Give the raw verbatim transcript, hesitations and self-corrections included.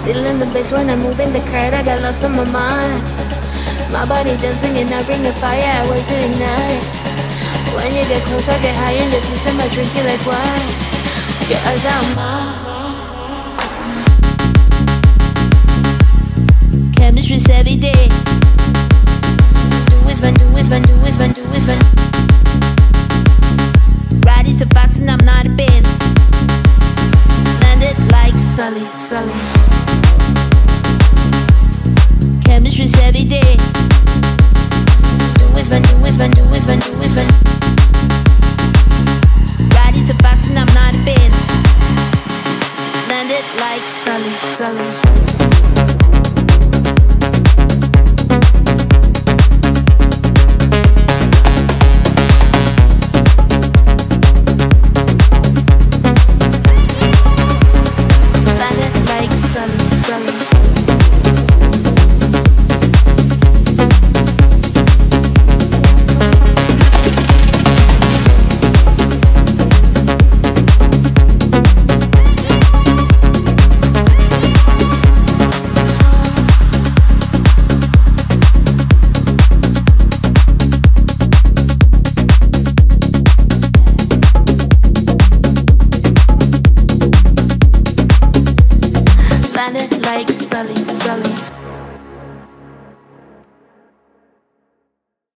Feeling the bass when I'm moving the crowd, I got lost on my mind. My body dancing and I bring the fire, I wait to ignite. When you get close, I get higher and the taste of my drink, you like wine. Your eyes are mine. Chemistry's every day. Do is when, do is when, do is when, do is when. Riding so fast and I'm not a Benz. Landed like Sully, Sully. Chemistry's every day. Do is when, do is when, do is when, do is when. Riding so fast and I'm not a Benz. Landed like Sully, Sully. Like Sully, Sully.